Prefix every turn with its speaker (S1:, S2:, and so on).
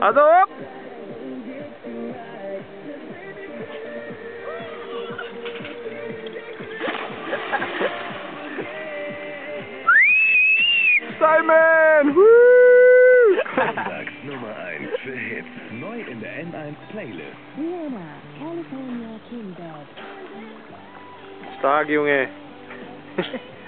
S1: Also ab! Simon!
S2: Samstags Nummer 1 für Hits. Neu in der N1 Playlist.
S3: Vienna, California King Bed.
S1: Stark, Junge!